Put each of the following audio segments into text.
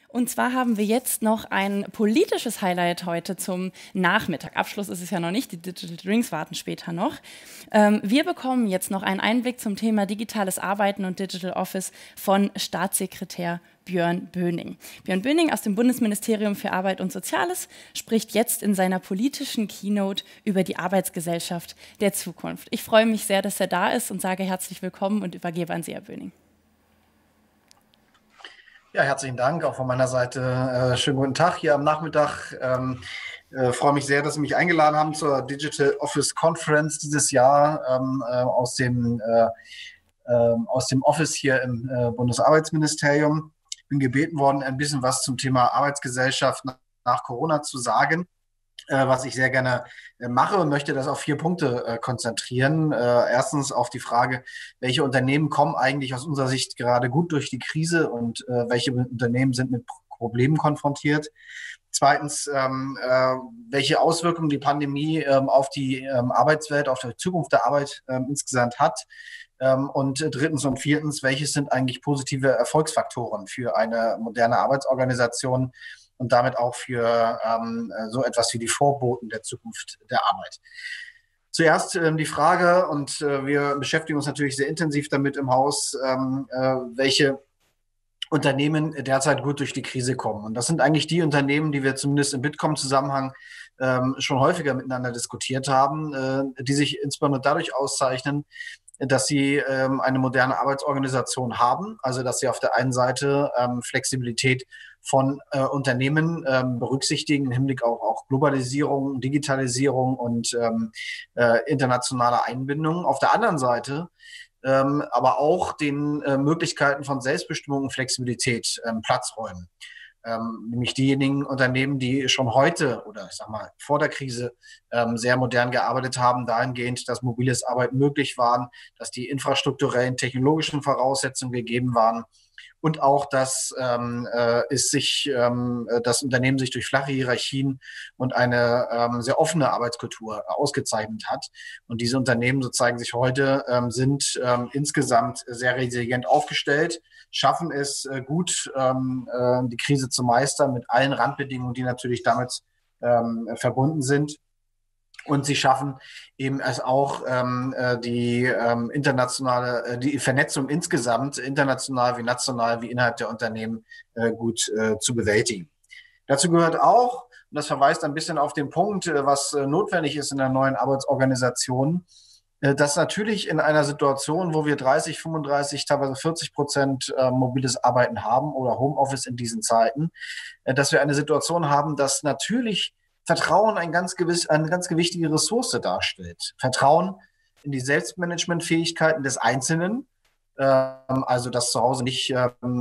Und zwar haben wir jetzt noch ein politisches Highlight heute zum Nachmittag. Abschluss ist es ja noch nicht, die Digital Drinks warten später noch. Wir bekommen jetzt noch einen Einblick zum Thema digitales Arbeiten und Digital Office von Staatssekretär Björn Böning. Björn Böning aus dem Bundesministerium für Arbeit und Soziales spricht jetzt in seiner politischen Keynote über die Arbeitsgesellschaft der Zukunft. Ich freue mich sehr, dass er da ist und sage herzlich willkommen und übergebe an Sie, Herr Böning. Ja, herzlichen Dank auch von meiner Seite. Schönen guten Tag hier am Nachmittag. Freue mich sehr, dass Sie mich eingeladen haben zur Digital Office Conference dieses Jahr aus dem Office hier im Bundesarbeitsministerium. Ich bin gebeten worden, ein bisschen was zum Thema Arbeitsgesellschaft nach Corona zu sagen, was ich sehr gerne mache und möchte das auf 4 Punkte konzentrieren. Erstens auf die Frage, welche Unternehmen kommen eigentlich aus unserer Sicht gerade gut durch die Krise und welche Unternehmen sind mit Problemen konfrontiert. Zweitens, welche Auswirkungen die Pandemie auf die Arbeitswelt, auf die Zukunft der Arbeit insgesamt hat. Und drittens und viertens, welches sind eigentlich positive Erfolgsfaktoren für eine moderne Arbeitsorganisation und damit auch für so etwas wie die Vorboten der Zukunft der Arbeit. Zuerst die Frage, und wir beschäftigen uns natürlich sehr intensiv damit im Haus, welche Unternehmen derzeit gut durch die Krise kommen. Und das sind eigentlich die Unternehmen, die wir zumindest im Bitkom-Zusammenhang schon häufiger miteinander diskutiert haben, die sich insbesondere dadurch auszeichnen, dass sie eine moderne Arbeitsorganisation haben, also dass sie auf der einen Seite Flexibilität von Unternehmen berücksichtigen im Hinblick auch Globalisierung, Digitalisierung und internationale Einbindung. Auf der anderen Seite aber auch den Möglichkeiten von Selbstbestimmung und Flexibilität Platz räumen. Nämlich diejenigen Unternehmen, die schon heute oder ich sag mal vor der Krise sehr modern gearbeitet haben, dahingehend, dass mobiles Arbeiten möglich war, dass die infrastrukturellen, technologischen Voraussetzungen gegeben waren und auch, dass das Unternehmen sich durch flache Hierarchien und eine sehr offene Arbeitskultur ausgezeichnet hat. Und diese Unternehmen, so zeigen sich heute, sind insgesamt sehr resilient aufgestellt, schaffen es gut, die Krise zu meistern mit allen Randbedingungen, die natürlich damit verbunden sind. Und sie schaffen eben es auch, die Vernetzung insgesamt, international wie national wie innerhalb der Unternehmen, gut zu bewältigen. Dazu gehört auch, und das verweist ein bisschen auf den Punkt, was notwendig ist in der neuen Arbeitsorganisation, dass natürlich in einer Situation, wo wir 30, 35, teilweise 40% mobiles Arbeiten haben oder Homeoffice in diesen Zeiten, dass wir eine Situation haben, dass natürlich Vertrauen eine ganz gewichtige Ressource darstellt. Vertrauen in die Selbstmanagementfähigkeiten des Einzelnen, also dass zu Hause nicht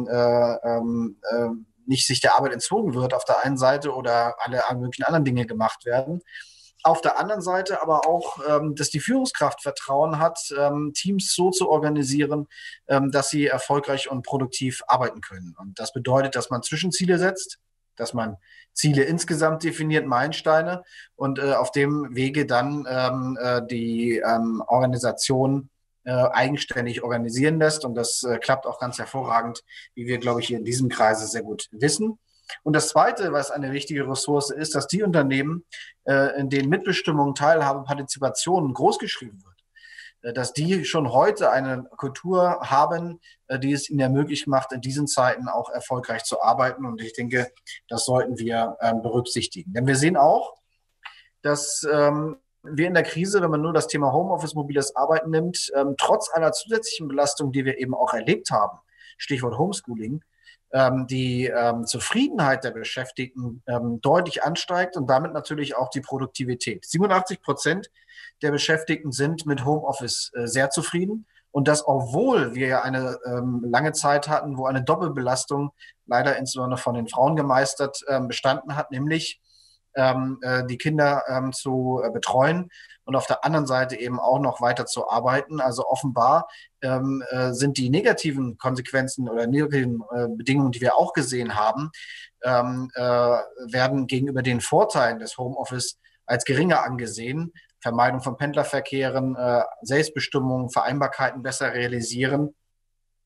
sich der Arbeit entzogen wird auf der einen Seite oder alle möglichen anderen Dinge gemacht werden. Auf der anderen Seite aber auch, dass die Führungskraft Vertrauen hat, Teams so zu organisieren, dass sie erfolgreich und produktiv arbeiten können. Und das bedeutet, dass man Zwischenziele setzt, dass man Ziele insgesamt definiert, Meilensteine und auf dem Wege dann die Organisation eigenständig organisieren lässt. Und das klappt auch ganz hervorragend, wie wir, glaube ich, hier in diesem Kreise sehr gut wissen. Und das Zweite, was eine wichtige Ressource ist, dass die Unternehmen, in denen Mitbestimmung, Teilhabe, Partizipation großgeschrieben wird, dass die schon heute eine Kultur haben, die es ihnen ermöglicht macht, in diesen Zeiten auch erfolgreich zu arbeiten. Und ich denke, das sollten wir berücksichtigen. Denn wir sehen auch, dass wir in der Krise, wenn man nur das Thema Homeoffice, mobiles Arbeiten nimmt, trotz aller zusätzlichen Belastung, die wir eben auch erlebt haben, Stichwort Homeschooling, die Zufriedenheit der Beschäftigten deutlich ansteigt und damit natürlich auch die Produktivität. 87% der Beschäftigten sind mit Homeoffice sehr zufrieden. Und das, obwohl wir ja eine lange Zeit hatten, wo eine Doppelbelastung leider insbesondere von den Frauen gemeistert bestanden hat, nämlich die Kinder zu betreuen und auf der anderen Seite eben auch noch weiter zu arbeiten. Also offenbar sind die negativen Konsequenzen oder negativen Bedingungen, die wir auch gesehen haben, werden gegenüber den Vorteilen des Homeoffice als geringer angesehen. Vermeidung von Pendlerverkehren, Selbstbestimmung, Vereinbarkeiten besser realisieren.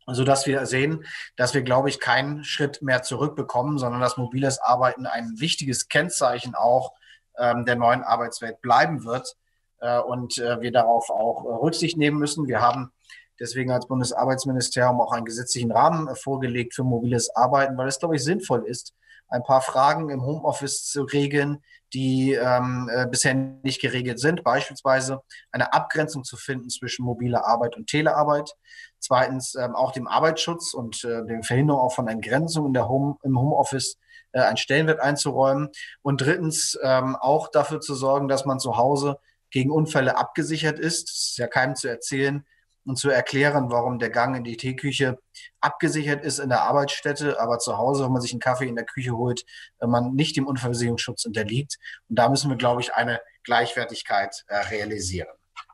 sodass wir sehen, dass wir, glaube ich, keinen Schritt mehr zurückbekommen, sondern dass mobiles Arbeiten ein wichtiges Kennzeichen auch der neuen Arbeitswelt bleiben wird und wir darauf auch Rücksicht nehmen müssen. Wir haben deswegen als Bundesarbeitsministerium auch einen gesetzlichen Rahmen vorgelegt für mobiles Arbeiten, weil es, glaube ich, sinnvoll ist, ein paar Fragen im Homeoffice zu regeln, die bisher nicht geregelt sind. Beispielsweise eine Abgrenzung zu finden zwischen mobiler Arbeit und Telearbeit. Zweitens auch dem Arbeitsschutz und der Verhinderung auch von Entgrenzung im Homeoffice einen Stellenwert einzuräumen. Und drittens auch dafür zu sorgen, dass man zu Hause gegen Unfälle abgesichert ist. Es ist ja keinem zu erzählen und zu erklären, warum der Gang in die Teeküche abgesichert ist in der Arbeitsstätte, aber zu Hause, wenn man sich einen Kaffee in der Küche holt, man nicht dem Unfallversicherungsschutz unterliegt. Und da müssen wir, glaube ich, eine Gleichwertigkeit realisieren.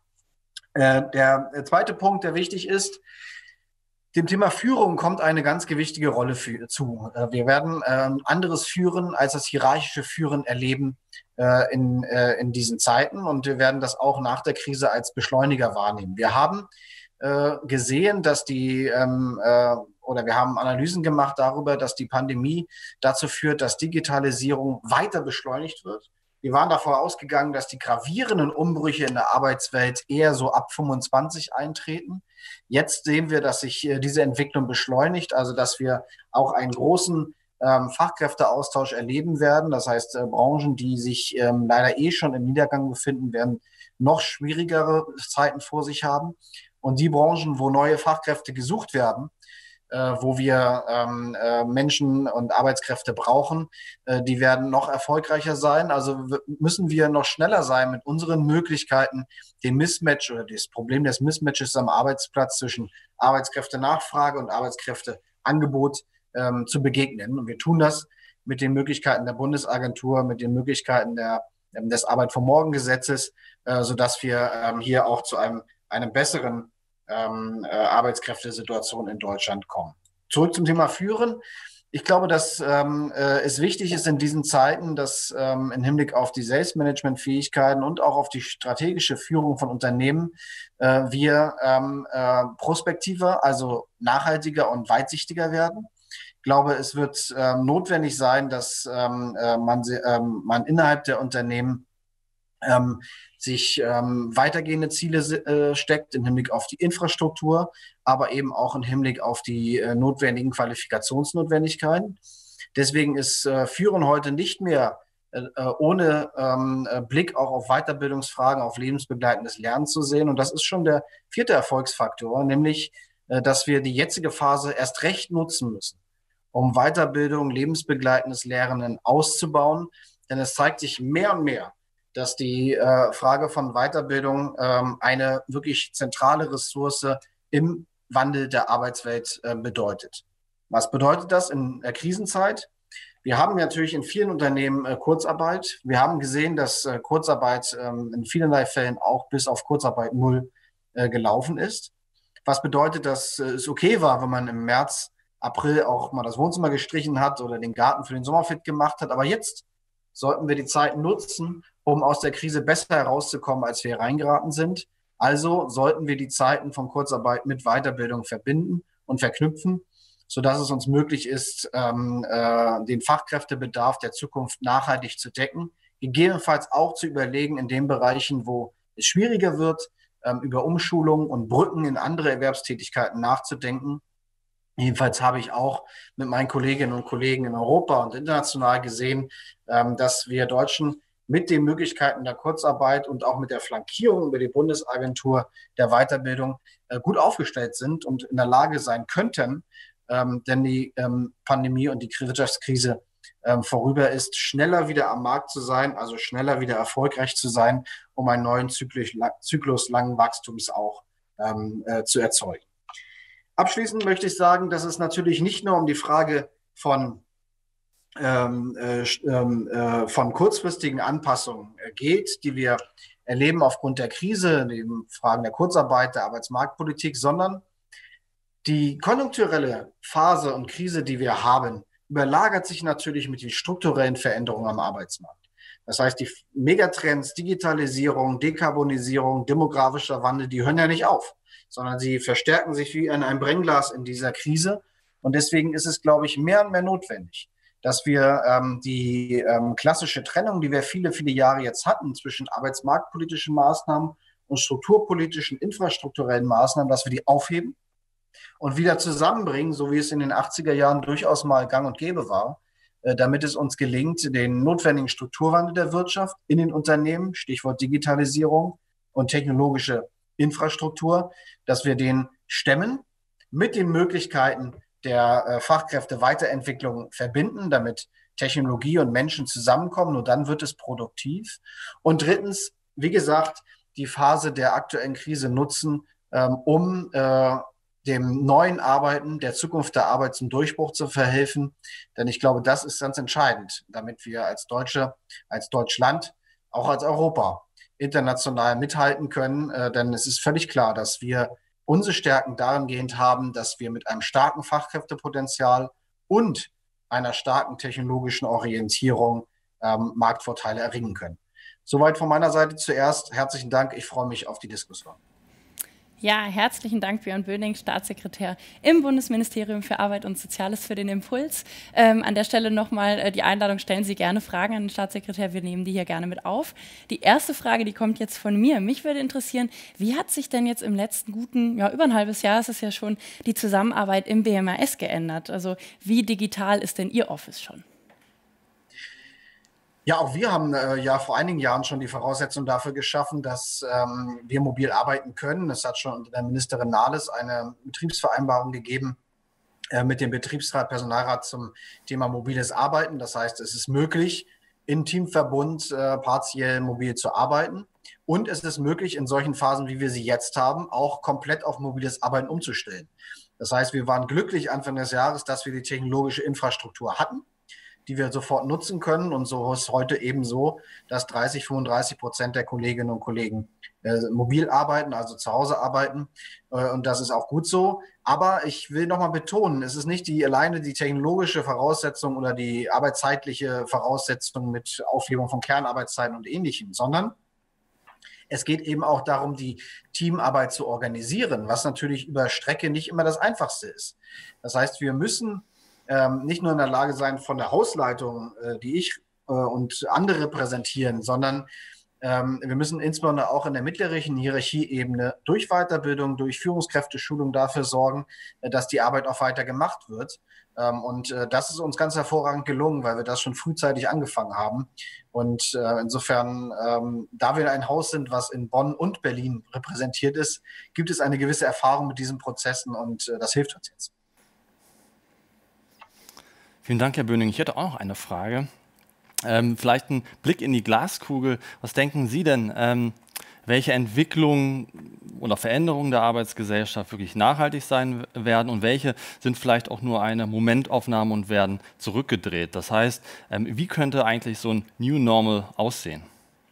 Der zweite Punkt, der wichtig ist: Dem Thema Führung kommt eine ganz gewichtige Rolle zu. Wir werden anderes Führen als das hierarchische Führen erleben in diesen Zeiten, und wir werden das auch nach der Krise als Beschleuniger wahrnehmen. Wir haben gesehen, dass wir haben Analysen gemacht darüber, dass die Pandemie dazu führt, dass Digitalisierung weiter beschleunigt wird. Wir waren davon ausgegangen, dass die gravierenden Umbrüche in der Arbeitswelt eher so ab 25 eintreten. Jetzt sehen wir, dass sich diese Entwicklung beschleunigt, also dass wir auch einen großen Fachkräfteaustausch erleben werden. Das heißt, Branchen, die sich leider schon im Niedergang befinden, werden noch schwierigere Zeiten vor sich haben. Und die Branchen, wo neue Fachkräfte gesucht werden, wo wir Menschen und Arbeitskräfte brauchen, die werden noch erfolgreicher sein. Also müssen wir noch schneller sein mit unseren Möglichkeiten, den Mismatch oder das Problem des Mismatches am Arbeitsplatz zwischen Arbeitskräftenachfrage und Arbeitskräfteangebot zu begegnen. Und wir tun das mit den Möglichkeiten der Bundesagentur, mit den Möglichkeiten des Arbeit von Morgen Gesetzes, sodass wir hier auch zu einem besseren Arbeitskräftesituation in Deutschland kommen. Zurück zum Thema Führen. Ich glaube, dass es wichtig ist in diesen Zeiten, dass im Hinblick auf die Selbstmanagementfähigkeiten und auch auf die strategische Führung von Unternehmen wir prospektiver, also nachhaltiger und weitsichtiger werden. Ich glaube, es wird notwendig sein, dass man innerhalb der Unternehmen sich weitergehende Ziele steckt im Hinblick auf die Infrastruktur, aber eben auch im Hinblick auf die notwendigen Qualifikationsnotwendigkeiten. Deswegen ist Führen heute nicht mehr ohne Blick auch auf Weiterbildungsfragen, auf lebensbegleitendes Lernen zu sehen. Und das ist schon der vierte Erfolgsfaktor, nämlich, dass wir die jetzige Phase erst recht nutzen müssen, um Weiterbildung, lebensbegleitendes Lernen auszubauen. Denn es zeigt sich mehr und mehr, dass die Frage von Weiterbildung eine wirklich zentrale Ressource im Wandel der Arbeitswelt bedeutet. Was bedeutet das in der Krisenzeit? Wir haben natürlich in vielen Unternehmen Kurzarbeit. Wir haben gesehen, dass Kurzarbeit in vielerlei Fällen auch bis auf Kurzarbeit 0 gelaufen ist. Was bedeutet, dass es okay war, wenn man im März, April auch mal das Wohnzimmer gestrichen hat oder den Garten für den Sommer fit gemacht hat. Aber jetzt sollten wir die Zeit nutzen, um aus der Krise besser herauszukommen, als wir reingeraten sind. Also sollten wir die Zeiten von Kurzarbeit mit Weiterbildung verbinden und verknüpfen, sodass es uns möglich ist, den Fachkräftebedarf der Zukunft nachhaltig zu decken, gegebenenfalls auch zu überlegen in den Bereichen, wo es schwieriger wird, über Umschulung und Brücken in andere Erwerbstätigkeiten nachzudenken. Jedenfalls habe ich auch mit meinen Kolleginnen und Kollegen in Europa und international gesehen, dass wir Deutschen mit den Möglichkeiten der Kurzarbeit und auch mit der Flankierung über die Bundesagentur der Weiterbildung gut aufgestellt sind und in der Lage sein könnten, denn die Pandemie und die Wirtschaftskrise vorüber ist, schneller wieder am Markt zu sein, also schneller wieder erfolgreich zu sein, um einen neuen Zyklus langen Wachstums auch zu erzeugen. Abschließend möchte ich sagen, dass es natürlich nicht nur um die Frage von kurzfristigen Anpassungen geht, die wir erleben aufgrund der Krise, neben Fragen der Kurzarbeit, der Arbeitsmarktpolitik, sondern die konjunkturelle Phase und Krise, die wir haben, überlagert sich natürlich mit den strukturellen Veränderungen am Arbeitsmarkt. Das heißt, die Megatrends, Digitalisierung, Dekarbonisierung, demografischer Wandel, die hören ja nicht auf. sondern sie verstärken sich wie in einem Brennglas in dieser Krise. Und deswegen ist es, glaube ich, mehr und mehr notwendig, dass wir die klassische Trennung, die wir viele, viele Jahre jetzt hatten zwischen arbeitsmarktpolitischen Maßnahmen und strukturpolitischen, infrastrukturellen Maßnahmen, dass wir die aufheben und wieder zusammenbringen, so wie es in den 80er Jahren durchaus mal gang und gäbe war, damit es uns gelingt, den notwendigen Strukturwandel der Wirtschaft in den Unternehmen, Stichwort Digitalisierung und technologische Infrastruktur, dass wir den stemmen mit den Möglichkeiten der Fachkräfteweiterentwicklung verbinden, damit Technologie und Menschen zusammenkommen. Nur dann wird es produktiv. Und drittens, wie gesagt, die Phase der aktuellen Krise nutzen, um dem neuen Arbeiten, der Zukunft der Arbeit zum Durchbruch zu verhelfen. Denn ich glaube, das ist ganz entscheidend, damit wir als Deutsche, als Deutschland, auch als Europa international mithalten können. Denn es ist völlig klar, dass wir unsere Stärken dahingehend haben, dass wir mit einem starken Fachkräftepotenzial und einer starken technologischen Orientierung Marktvorteile erringen können. Soweit von meiner Seite zuerst. Herzlichen Dank. Ich freue mich auf die Diskussion. Ja, herzlichen Dank, Björn Böning, Staatssekretär im Bundesministerium für Arbeit und Soziales, für den Impuls. An der Stelle nochmal die Einladung, stellen Sie gerne Fragen an den Staatssekretär, wir nehmen die hier gerne mit auf. Die erste Frage, die kommt jetzt von mir. Mich würde interessieren, wie hat sich denn jetzt im letzten guten, ja über ein halbes Jahr ist es ja schon, die Zusammenarbeit im BMAS geändert? Also wie digital ist denn Ihr Office schon? Ja, auch wir haben ja vor einigen Jahren schon die Voraussetzung dafür geschaffen, dass wir mobil arbeiten können. Es hat schon unter der Ministerin Nahles eine Betriebsvereinbarung gegeben mit dem Betriebsrat, Personalrat zum Thema mobiles Arbeiten. Das heißt, es ist möglich, in Teamverbund partiell mobil zu arbeiten. Und es ist möglich, in solchen Phasen, wie wir sie jetzt haben, auch komplett auf mobiles Arbeiten umzustellen. Das heißt, wir waren glücklich Anfang des Jahres, dass wir die technologische Infrastruktur hatten, die wir sofort nutzen können. Und so ist heute eben so, dass 35% der Kolleginnen und Kollegen mobil arbeiten, also zu Hause arbeiten. Und das ist auch gut so. Aber ich will nochmal betonen, es ist nicht alleine die technologische Voraussetzung oder die arbeitszeitliche Voraussetzung mit Aufhebung von Kernarbeitszeiten und Ähnlichem, sondern es geht eben auch darum, die Teamarbeit zu organisieren, was natürlich über Strecke nicht immer das Einfachste ist. Das heißt, wir müssen nicht nur in der Lage sein, von der Hausleitung, die ich und andere repräsentieren, sondern wir müssen insbesondere auch in der mittleren Hierarchieebene durch Weiterbildung, durch Führungskräfteschulung dafür sorgen, dass die Arbeit auch weiter gemacht wird. Und das ist uns ganz hervorragend gelungen, weil wir das schon frühzeitig angefangen haben. Und insofern, da wir ein Haus sind, was in Bonn und Berlin repräsentiert ist, gibt es eine gewisse Erfahrung mit diesen Prozessen und das hilft uns jetzt. Vielen Dank, Herr Böning. Ich hätte auch noch eine Frage. Vielleicht ein Blick in die Glaskugel. Was denken Sie denn, welche Entwicklungen oder Veränderungen der Arbeitsgesellschaft wirklich nachhaltig sein werden und welche sind vielleicht auch nur eine Momentaufnahme und werden zurückgedreht? Das heißt, wie könnte eigentlich so ein New Normal aussehen?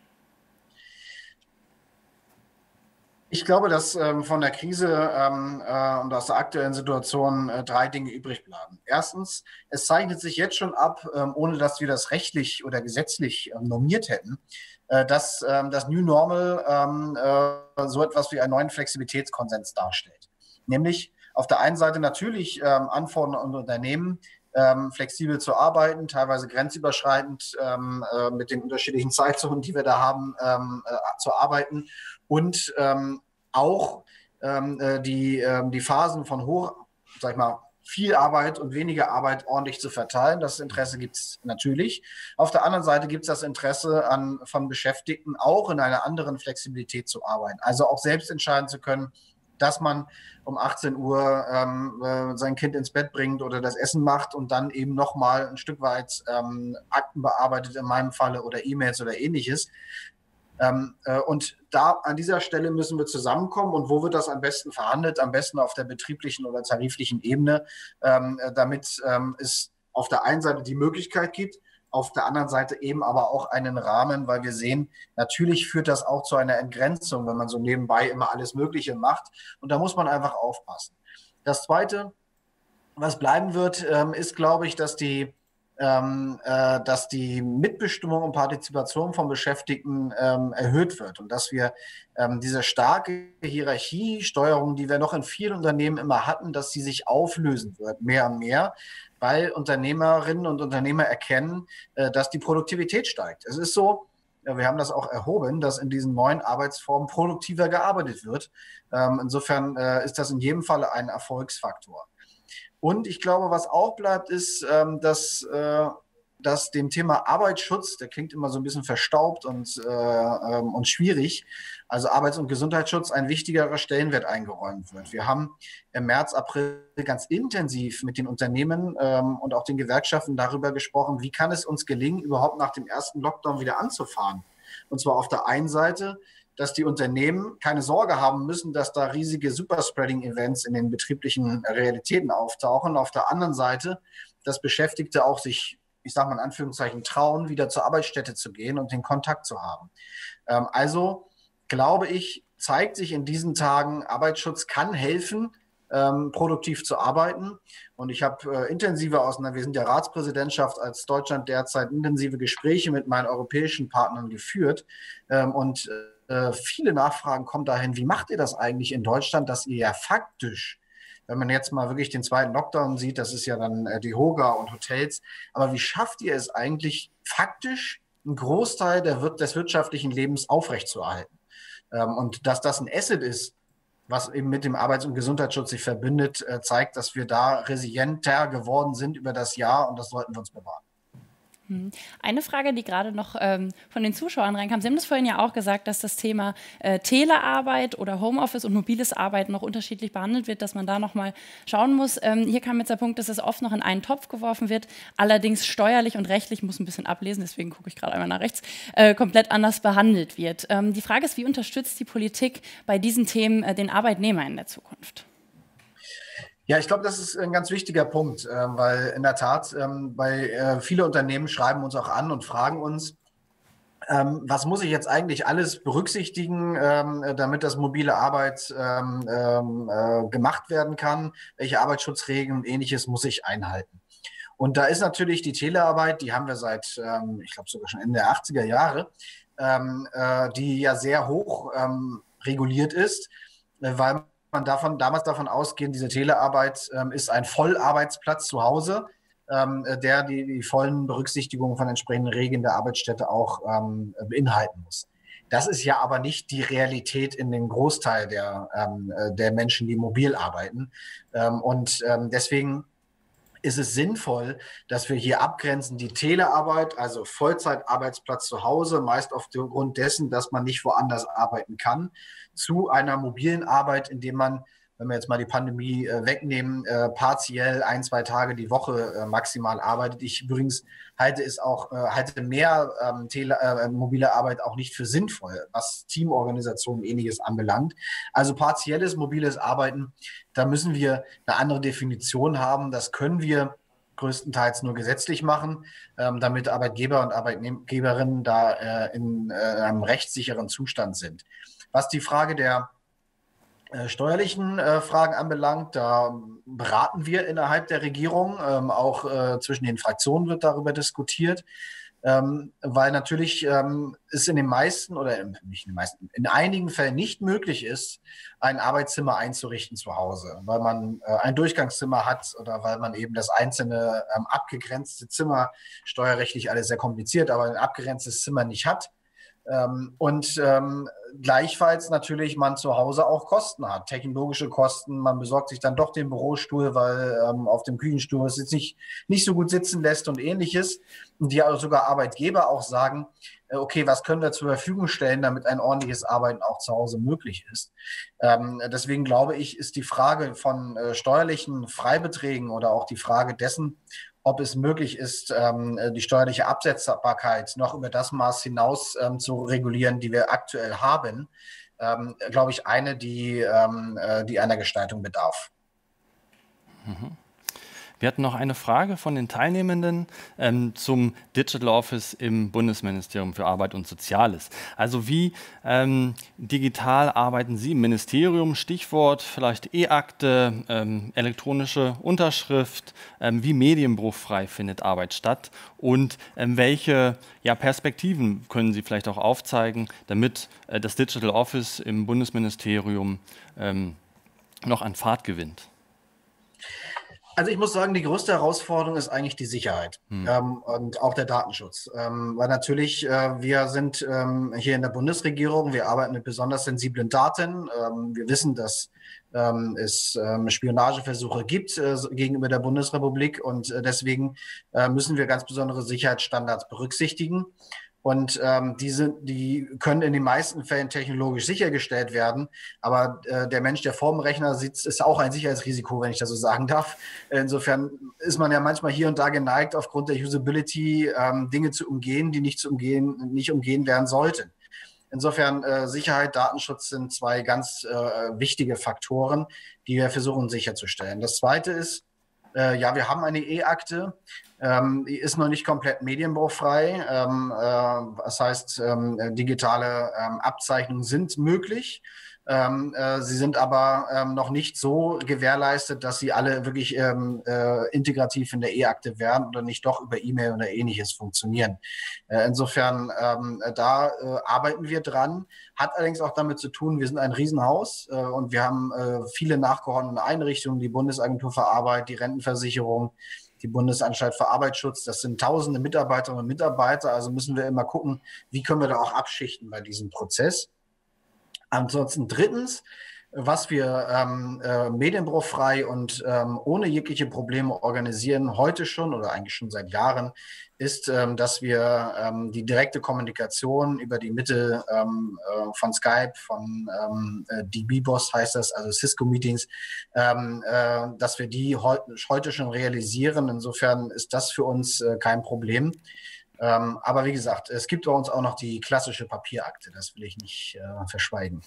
Ich glaube, dass von der Krise und aus der aktuellen Situation 3 Dinge übrig bleiben. Erstens, es zeichnet sich jetzt schon ab, ohne dass wir das rechtlich oder gesetzlich normiert hätten, dass das New Normal so etwas wie einen neuen Flexibilitätskonsens darstellt. Nämlich auf der einen Seite natürlich Anforderungen an Unternehmen, flexibel zu arbeiten, teilweise grenzüberschreitend mit den unterschiedlichen Zeitzonen, die wir da haben, zu arbeiten und auch die Phasen von sag ich mal, viel Arbeit und weniger Arbeit ordentlich zu verteilen. Das Interesse gibt es natürlich. Auf der anderen Seite gibt es das Interesse von Beschäftigten, auch in einer anderen Flexibilität zu arbeiten. Also auch selbst entscheiden zu können, dass man um 18 Uhr sein Kind ins Bett bringt oder das Essen macht und dann eben nochmal ein Stück weit Akten bearbeitet, in meinem Falle, oder E-Mails oder Ähnliches. Und da an dieser Stelle müssen wir zusammenkommen. Und wo wird das am besten verhandelt? Am besten auf der betrieblichen oder tariflichen Ebene, damit es auf der einen Seite die Möglichkeit gibt, auf der anderen Seite eben aber auch einen Rahmen, weil wir sehen, natürlich führt das auch zu einer Entgrenzung, wenn man so nebenbei immer alles Mögliche macht. Und da muss man einfach aufpassen. Das Zweite, was bleiben wird, ist, glaube ich, dass die dass die Mitbestimmung und Partizipation von Beschäftigten erhöht wird und dass wir diese starke Hierarchiesteuerung, die wir noch in vielen Unternehmen immer hatten, dass sie sich auflösen wird, mehr und mehr, weil Unternehmerinnen und Unternehmer erkennen, dass die Produktivität steigt. Es ist so, wir haben das auch erhoben, dass in diesen neuen Arbeitsformen produktiver gearbeitet wird. Insofern ist das in jedem Fall ein Erfolgsfaktor. Und ich glaube, was auch bleibt, ist, dass dem Thema Arbeitsschutz, der klingt immer so ein bisschen verstaubt und schwierig, also Arbeits- und Gesundheitsschutz ein wichtigerer Stellenwert eingeräumt wird. Wir haben im März, April ganz intensiv mit den Unternehmen und auch den Gewerkschaften darüber gesprochen, wie kann es uns gelingen, überhaupt nach dem ersten Lockdown wieder anzufahren. Und zwar auf der einen Seite, dass die Unternehmen keine Sorge haben müssen, dass da riesige Superspreading-Events in den betrieblichen Realitäten auftauchen. Auf der anderen Seite, dass Beschäftigte auch sich, ich sage mal in Anführungszeichen, trauen, wieder zur Arbeitsstätte zu gehen und den Kontakt zu haben. Also glaube ich, zeigt sich in diesen Tagen, Arbeitsschutz kann helfen, produktiv zu arbeiten. Und ich habe wir sind ja Ratspräsidentschaft als Deutschland derzeit intensive Gespräche mit meinen europäischen Partnern geführt. Viele Nachfragen kommen dahin, wie macht ihr das eigentlich in Deutschland, dass ihr ja faktisch, wenn man jetzt mal wirklich den zweiten Lockdown sieht, das ist ja dann die Hoga und Hotels, aber wie schafft ihr es eigentlich faktisch, einen Großteil des wirtschaftlichen Lebens aufrechtzuerhalten? Und dass das ein Asset ist, was eben mit dem Arbeits- und Gesundheitsschutz sich verbindet, zeigt, dass wir da resilienter geworden sind über das Jahr und das sollten wir uns bewahren. Eine Frage, die gerade noch von den Zuschauern reinkam. Sie haben das vorhin ja auch gesagt, dass das Thema Telearbeit oder Homeoffice und mobiles Arbeiten noch unterschiedlich behandelt wird, dass man da nochmal schauen muss. Hier kam jetzt der Punkt, dass es oft noch in einen Topf geworfen wird, allerdings steuerlich und rechtlich, muss ein bisschen ablesen, deswegen gucke ich gerade einmal nach rechts, komplett anders behandelt wird. Die Frage ist, wie unterstützt die Politik bei diesen Themen den Arbeitnehmer in der Zukunft? Ja, ich glaube, das ist ein ganz wichtiger Punkt, weil in der Tat, viele Unternehmen schreiben uns auch an und fragen uns, was muss ich jetzt eigentlich alles berücksichtigen, damit das mobile Arbeit gemacht werden kann? Welche Arbeitsschutzregeln und Ähnliches muss ich einhalten? Und da ist natürlich die Telearbeit, die haben wir seit, ich glaube sogar schon Ende der 80er Jahre, die ja sehr hoch reguliert ist, weil man damals davon ausgehen, diese Telearbeit ist ein Vollarbeitsplatz zu Hause, der die vollen Berücksichtigungen von entsprechenden Regeln der Arbeitsstätte auch beinhalten muss. Das ist ja aber nicht die Realität in dem Großteil der Menschen, die mobil arbeiten. Deswegen ist es sinnvoll, dass wir hier abgrenzen, die Telearbeit, also Vollzeitarbeitsplatz zu Hause, meist aufgrund dessen, dass man nicht woanders arbeiten kann, zu einer mobilen Arbeit, indem man, wenn wir jetzt mal die Pandemie wegnehmen, partiell 1-2 Tage die Woche maximal arbeitet. Ich übrigens halte mehr mobile Arbeit auch nicht für sinnvoll, was Teamorganisation und Ähnliches anbelangt. Also partielles mobiles Arbeiten, da müssen wir eine andere Definition haben. Das können wir größtenteils nur gesetzlich machen, damit Arbeitgeber und Arbeitgeberinnen da in einem rechtssicheren Zustand sind. Was die Frage der steuerlichen Fragen anbelangt, da beraten wir innerhalb der Regierung, auch zwischen den Fraktionen wird darüber diskutiert, weil natürlich es in den meisten oder nicht in den meisten, in einigen Fällen nicht möglich ist, ein Arbeitszimmer einzurichten zu Hause, weil man ein Durchgangszimmer hat oder weil man eben das einzelne abgegrenzte Zimmer, steuerrechtlich alles sehr kompliziert, aber ein abgegrenztes Zimmer nicht hat. Gleichfalls natürlich man zu Hause auch Kosten hat, technologische Kosten. Man besorgt sich dann doch den Bürostuhl, weil auf dem Küchenstuhl es jetzt nicht so gut sitzen lässt und Ähnliches. Und die sogar Arbeitgeber auch sagen, okay, was können wir zur Verfügung stellen, damit ein ordentliches Arbeiten auch zu Hause möglich ist. Deswegen glaube ich, ist die Frage von steuerlichen Freibeträgen oder auch die Frage dessen, ob es möglich ist, die steuerliche Absetzbarkeit noch über das Maß hinaus zu regulieren, die wir aktuell haben, glaube ich, eine, die einer Gestaltung bedarf. Wir hatten noch eine Frage von den Teilnehmenden zum Digital Office im Bundesministerium für Arbeit und Soziales. Also wie digital arbeiten Sie im Ministerium? Stichwort vielleicht E-Akte, elektronische Unterschrift, wie medienbruchfrei findet Arbeit statt und welche Perspektiven können Sie vielleicht auch aufzeigen, damit das Digital Office im Bundesministerium noch an Fahrt gewinnt? Also ich muss sagen, die größte Herausforderung ist eigentlich die Sicherheit und auch der Datenschutz. Weil natürlich, wir sind hier in der Bundesregierung, wir arbeiten mit besonders sensiblen Daten. Wir wissen, dass es Spionageversuche gibt gegenüber der Bundesrepublik und deswegen müssen wir ganz besondere Sicherheitsstandards berücksichtigen. Und die können in den meisten Fällen technologisch sichergestellt werden. Aber der Mensch, der vor dem Rechner sitzt, ist auch ein Sicherheitsrisiko, wenn ich das so sagen darf. Insofern ist man ja manchmal hier und da geneigt, aufgrund der Usability Dinge zu umgehen, die nicht umgehen werden sollten. Insofern Sicherheit, Datenschutz sind zwei ganz wichtige Faktoren, die wir versuchen sicherzustellen. Das Zweite ist, wir haben eine E-Akte, die ist noch nicht komplett medienbruchfrei. Das heißt, digitale Abzeichnungen sind möglich. Sie sind aber noch nicht so gewährleistet, dass sie alle wirklich integrativ in der E-Akte werden oder nicht doch über E-Mail oder Ähnliches funktionieren. Insofern, da arbeiten wir dran. Hat allerdings auch damit zu tun, wir sind ein Riesenhaus und wir haben viele nachgeordnete Einrichtungen, die Bundesagentur für Arbeit, die Rentenversicherung, die Bundesanstalt für Arbeitsschutz. Das sind tausende Mitarbeiterinnen und Mitarbeiter. Also müssen wir immer gucken, wie können wir da auch abschichten bei diesem Prozess. Ansonsten drittens, was wir medienbruchfrei und ohne jegliche Probleme organisieren, heute schon oder eigentlich schon seit Jahren, ist, dass wir die direkte Kommunikation über die Mittel von Skype, von DB-Boss heißt das, also Cisco-Meetings, dass wir die heute schon realisieren. Insofern ist das für uns kein Problem. Aber wie gesagt, es gibt bei uns auch noch die klassische Papierakte, das will ich nicht verschweigen.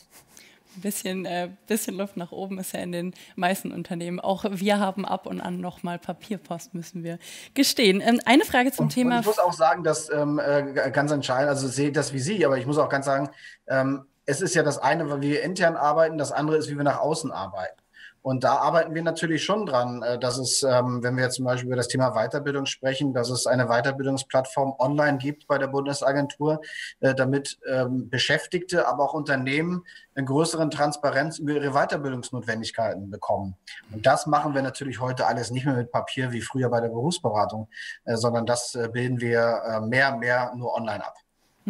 Ein bisschen Luft nach oben ist ja in den meisten Unternehmen. Auch wir haben ab und an nochmal Papierpost, müssen wir gestehen. Eine Frage zum Thema. Und ich muss auch sagen, dass ganz entscheidend, also sehe das wie Sie, aber ich muss auch ganz sagen, es ist ja das eine, weil wir intern arbeiten, das andere ist, wie wir nach außen arbeiten. Und da arbeiten wir natürlich schon dran, dass es, wenn wir jetzt zum Beispiel über das Thema Weiterbildung sprechen, dass es eine Weiterbildungsplattform online gibt bei der Bundesagentur, damit Beschäftigte, aber auch Unternehmen eine größere Transparenz über ihre Weiterbildungsnotwendigkeiten bekommen. Und das machen wir natürlich heute alles nicht mehr mit Papier wie früher bei der Berufsberatung, sondern das bilden wir mehr nur online ab.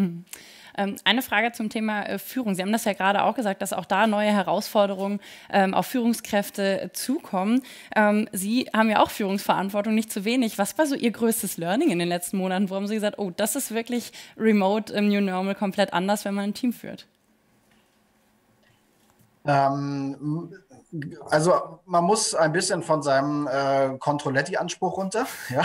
Eine Frage zum Thema Führung. Sie haben das ja gerade auch gesagt, dass auch da neue Herausforderungen auf Führungskräfte zukommen. Sie haben ja auch Führungsverantwortung, nicht zu wenig. Was war so Ihr größtes Learning in den letzten Monaten? Wo haben Sie gesagt, oh, das ist wirklich remote im New Normal komplett anders, wenn man ein Team führt? Also man muss ein bisschen von seinem Controletti-Anspruch runter. Ja?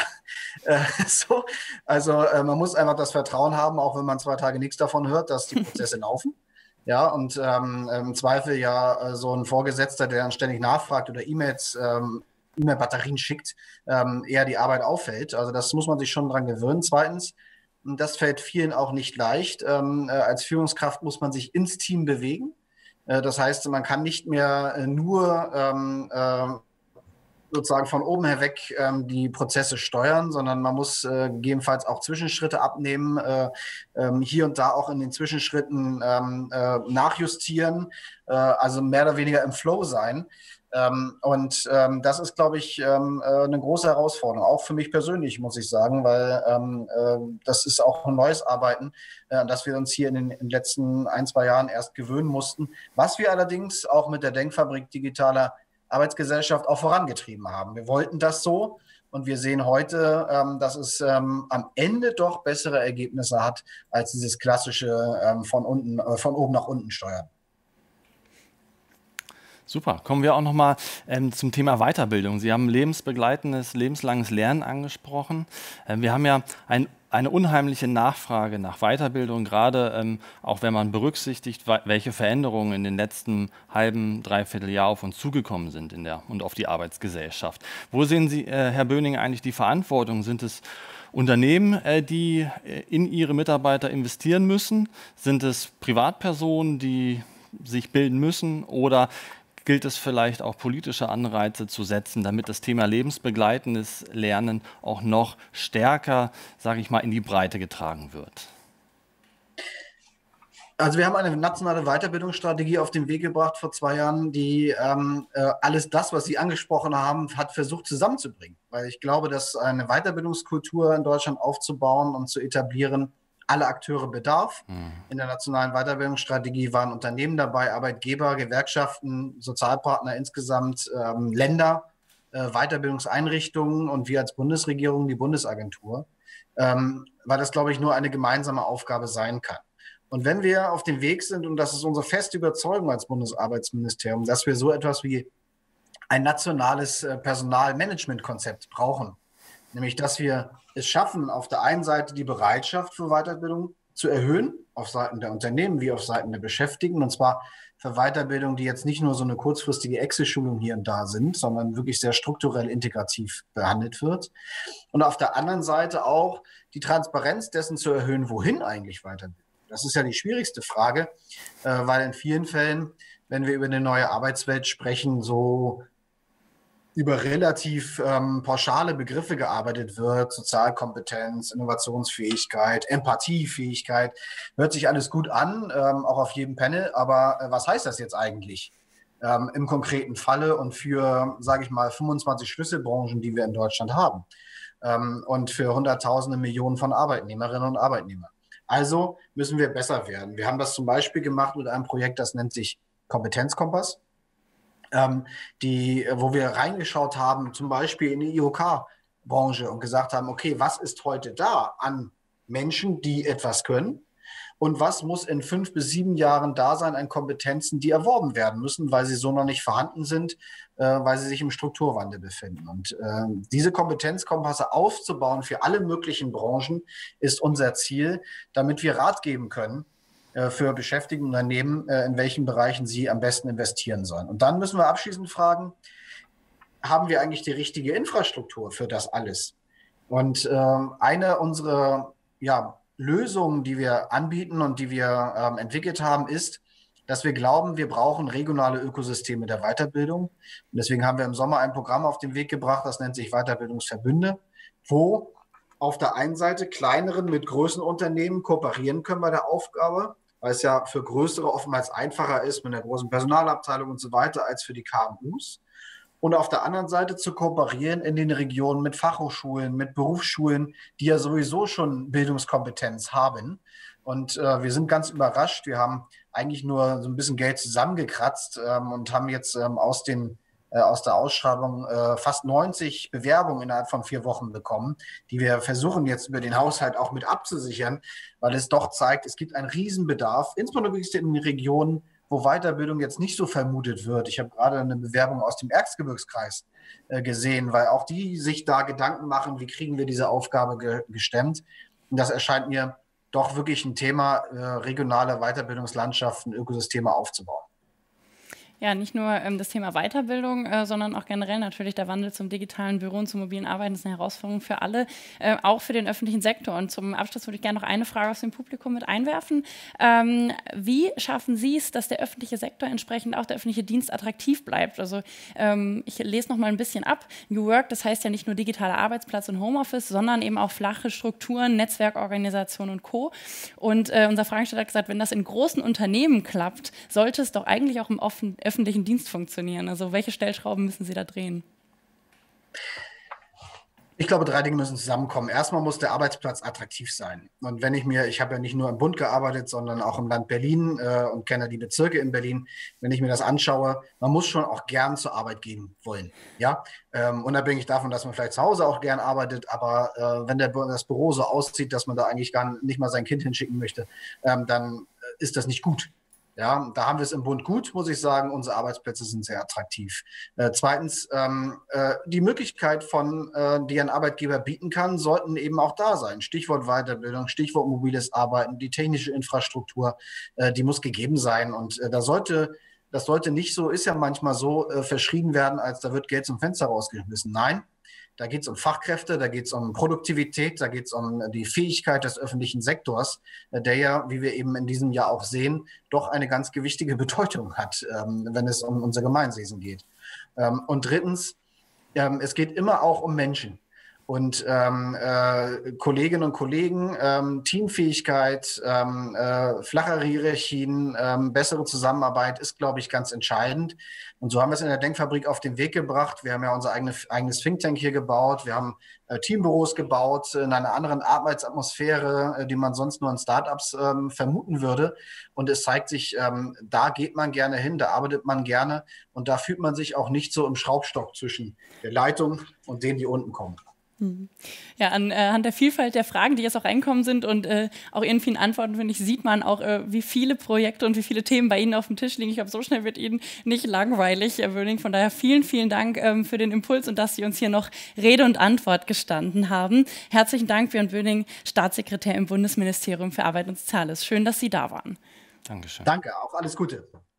Also man muss einfach das Vertrauen haben, auch wenn man 2 Tage nichts davon hört, dass die Prozesse laufen. Ja, und im Zweifel so ein Vorgesetzter, der dann ständig nachfragt oder E-Mail-Batterien schickt, eher die Arbeit auffällt. Also das muss man sich schon dran gewöhnen. Zweitens, und das fällt vielen auch nicht leicht, als Führungskraft muss man sich ins Team bewegen. Das heißt, man kann nicht mehr nur sozusagen von oben herweg die Prozesse steuern, sondern man muss gegebenenfalls auch Zwischenschritte abnehmen, hier und da auch in den Zwischenschritten nachjustieren, also mehr oder weniger im Flow sein. Das ist, glaube ich, eine große Herausforderung, auch für mich persönlich, muss ich sagen, weil das ist auch ein neues Arbeiten, an das wir uns hier in den letzten 1, 2 Jahren erst gewöhnen mussten, was wir allerdings auch mit der Denkfabrik digitaler Arbeitsgesellschaft auch vorangetrieben haben. Wir wollten das so und wir sehen heute, dass es am Ende doch bessere Ergebnisse hat, als dieses klassische von oben nach unten steuern. Super. Kommen wir auch noch mal zum Thema Weiterbildung. Sie haben lebensbegleitendes, lebenslanges Lernen angesprochen. Wir haben ja ein eine unheimliche Nachfrage nach Weiterbildung, gerade auch wenn man berücksichtigt, welche Veränderungen in den letzten halben, dreiviertel Jahr auf uns zugekommen sind und auf die Arbeitsgesellschaft. Wo sehen Sie, Herr Böning, eigentlich die Verantwortung? Sind es Unternehmen, die in ihre Mitarbeiter investieren müssen? Sind es Privatpersonen, die sich bilden müssen? Oder gilt es vielleicht auch politische Anreize zu setzen, damit das Thema lebensbegleitendes Lernen auch noch stärker, sage ich mal, in die Breite getragen wird? Also wir haben eine nationale Weiterbildungsstrategie auf den Weg gebracht vor 2 Jahren, die alles das, was Sie angesprochen haben, hat versucht zusammenzubringen. Weil ich glaube, dass eine Weiterbildungskultur in Deutschland aufzubauen und zu etablieren, alle Akteure bedarf. In der nationalen Weiterbildungsstrategie waren Unternehmen dabei, Arbeitgeber, Gewerkschaften, Sozialpartner insgesamt, Länder, Weiterbildungseinrichtungen und wir als Bundesregierung, die Bundesagentur, weil das, glaube ich, nur eine gemeinsame Aufgabe sein kann. Und wenn wir auf dem Weg sind, und das ist unsere feste Überzeugung als Bundesarbeitsministerium, dass wir so etwas wie ein nationales Personalmanagementkonzept brauchen, nämlich dass wir es schaffen, auf der einen Seite die Bereitschaft für Weiterbildung zu erhöhen, auf Seiten der Unternehmen wie auf Seiten der Beschäftigten, und zwar für Weiterbildung, die jetzt nicht nur so eine kurzfristige Exit-Schulung hier und da sind, sondern wirklich sehr strukturell integrativ behandelt wird. Und auf der anderen Seite auch die Transparenz dessen zu erhöhen, wohin eigentlich Weiterbildung. Das ist ja die schwierigste Frage, weil in vielen Fällen, wenn wir über eine neue Arbeitswelt sprechen, so über relativ pauschale Begriffe gearbeitet wird, Sozialkompetenz, Innovationsfähigkeit, Empathiefähigkeit, hört sich alles gut an, auch auf jedem Panel, aber was heißt das jetzt eigentlich im konkreten Falle und für, sage ich mal, 25 Schlüsselbranchen, die wir in Deutschland haben und für Hunderttausende, Millionen von Arbeitnehmerinnen und Arbeitnehmern? Also müssen wir besser werden. Wir haben das zum Beispiel gemacht mit einem Projekt, das nennt sich Kompetenzkompass, wo wir reingeschaut haben, zum Beispiel in die IHK-Branche und gesagt haben, okay, was ist heute da an Menschen, die etwas können? Und was muss in 5 bis 7 Jahren da sein an Kompetenzen, die erworben werden müssen, weil sie so noch nicht vorhanden sind, weil sie sich im Strukturwandel befinden. Und diese Kompetenzkompasse aufzubauen für alle möglichen Branchen ist unser Ziel, damit wir Rat geben können für beschäftigte Unternehmen, in welchen Bereichen sie am besten investieren sollen. Und dann müssen wir abschließend fragen, haben wir eigentlich die richtige Infrastruktur für das alles? Und eine unserer Lösungen, die wir anbieten und die wir entwickelt haben, ist, dass wir glauben, wir brauchen regionale Ökosysteme der Weiterbildung. Und deswegen haben wir im Sommer ein Programm auf den Weg gebracht, das nennt sich Weiterbildungsverbünde, wo auf der einen Seite kleineren mit größeren Unternehmen kooperieren können bei der Aufgabe, weil es ja für größere oftmals einfacher ist mit einer großen Personalabteilung und so weiter als für die KMUs. Und auf der anderen Seite zu kooperieren in den Regionen mit Fachhochschulen, mit Berufsschulen, die ja sowieso schon Bildungskompetenz haben. Und wir sind ganz überrascht. Wir haben eigentlich nur so ein bisschen Geld zusammengekratzt und haben jetzt aus der Ausschreibung fast 90 Bewerbungen innerhalb von 4 Wochen bekommen, die wir versuchen jetzt über den Haushalt auch mit abzusichern, weil es doch zeigt, es gibt einen Riesenbedarf, insbesondere in den Regionen, wo Weiterbildung jetzt nicht so vermutet wird. Ich habe gerade eine Bewerbung aus dem Erzgebirgskreis gesehen, weil auch die sich da Gedanken machen, wie kriegen wir diese Aufgabe gestemmt. Und das erscheint mir doch wirklich ein Thema, regionale Weiterbildungslandschaften, Ökosysteme aufzubauen. Ja, nicht nur das Thema Weiterbildung, sondern auch generell natürlich der Wandel zum digitalen Büro und zum mobilen Arbeiten ist eine Herausforderung für alle, auch für den öffentlichen Sektor. Und zum Abschluss würde ich gerne noch eine Frage aus dem Publikum mit einwerfen. Wie schaffen Sie es, dass der öffentliche Sektor entsprechend auch der öffentliche Dienst attraktiv bleibt? Also ich lese noch mal ein bisschen ab. New Work, das heißt ja nicht nur digitaler Arbeitsplatz und Homeoffice, sondern eben auch flache Strukturen, Netzwerkorganisation und Co. Und unser Fragesteller hat gesagt, wenn das in großen Unternehmen klappt, sollte es doch eigentlich auch im öffentlichen Dienst funktionieren? Also welche Stellschrauben müssen Sie da drehen? Ich glaube, 3 Dinge müssen zusammenkommen. Erstmal muss der Arbeitsplatz attraktiv sein. Und ich habe ja nicht nur im Bund gearbeitet, sondern auch im Land Berlin und kenne die Bezirke in Berlin. Wenn ich mir das anschaue, man muss schon auch gern zur Arbeit gehen wollen. Ja? Unabhängig davon, dass man vielleicht zu Hause auch gern arbeitet, aber wenn das Büro so aussieht, dass man da eigentlich gar nicht mal sein Kind hinschicken möchte, dann ist das nicht gut. Ja, da haben wir es im Bund gut, muss ich sagen. Unsere Arbeitsplätze sind sehr attraktiv. Zweitens, die Möglichkeit die ein Arbeitgeber bieten kann, sollten eben auch da sein. Stichwort Weiterbildung, Stichwort mobiles Arbeiten, die technische Infrastruktur, die muss gegeben sein. Und das sollte nicht so, ist ja manchmal so, verschrieben werden, als da wird Geld zum Fenster rausgeschmissen. Nein. Da geht es um Fachkräfte, da geht es um Produktivität, da geht es um die Fähigkeit des öffentlichen Sektors, der ja, wie wir eben in diesem Jahr auch sehen, doch eine ganz gewichtige Bedeutung hat, wenn es um unser Gemeinwesen geht. Und drittens, es geht immer auch um Menschen. Und Kolleginnen und Kollegen, Teamfähigkeit, flachere Hierarchien, bessere Zusammenarbeit ist, glaube ich, ganz entscheidend. Und so haben wir es in der Denkfabrik auf den Weg gebracht. Wir haben ja unser eigenes Think Tank hier gebaut. Wir haben Teambüros gebaut in einer anderen Arbeitsatmosphäre, die man sonst nur in Startups vermuten würde. Und es zeigt sich, da geht man gerne hin, da arbeitet man gerne. Und da fühlt man sich auch nicht so im Schraubstock zwischen der Leitung und denen, die unten kommen. Ja, anhand der Vielfalt der Fragen, die jetzt auch reinkommen sind und auch Ihren vielen Antworten, finde ich, sieht man auch, wie viele Projekte und wie viele Themen bei Ihnen auf dem Tisch liegen. Ich glaube, so schnell wird Ihnen nicht langweilig, Herr Böning. Von daher vielen, vielen Dank für den Impuls und dass Sie uns hier noch Rede und Antwort gestanden haben. Herzlichen Dank, Björn Böning, Staatssekretär im Bundesministerium für Arbeit und Soziales. Schön, dass Sie da waren. Dankeschön. Danke, auch alles Gute.